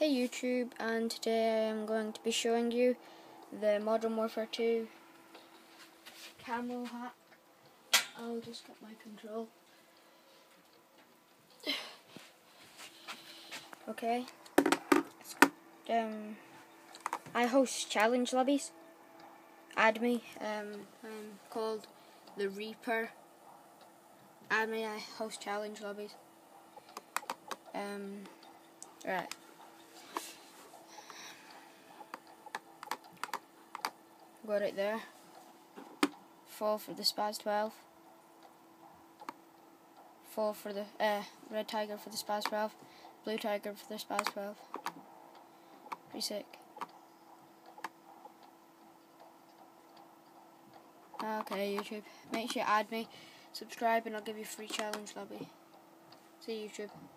Hey YouTube, and today I am going to be showing you the Modern Warfare 2 camo hack. I'll just get my control. Okay. I host challenge lobbies. Add me. I'm called the Reaper. Add me. I host challenge lobbies. Right. Go right there. Fall for the Spaz 12. Fall for the red tiger for the Spaz 12. Blue tiger for the Spaz 12. Pretty sick. Okay, YouTube. Make sure you add me, subscribe, and I'll give you a free challenge lobby. See you, YouTube.